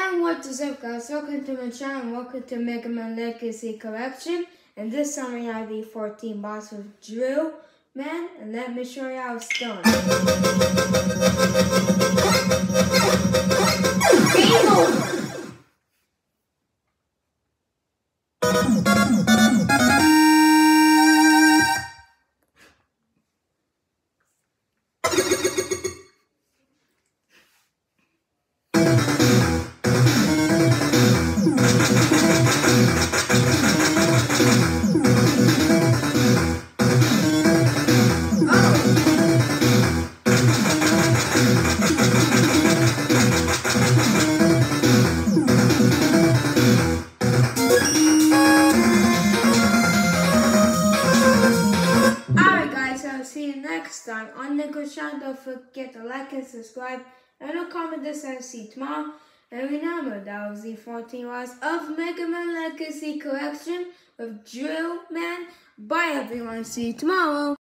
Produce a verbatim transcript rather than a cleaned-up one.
And what is up, guys? Welcome to my channel and welcome to Mega Man Legacy Collection. And this time we have the fourteen boss with Drill Man, and let me show you how it's done. Game over! So see you next time on the good channel. Don't forget to like and subscribe and to comment this and see you tomorrow. And remember, that was the fourteen hours of Mega Man Legacy Collection with Drill Man. Bye everyone, see you tomorrow.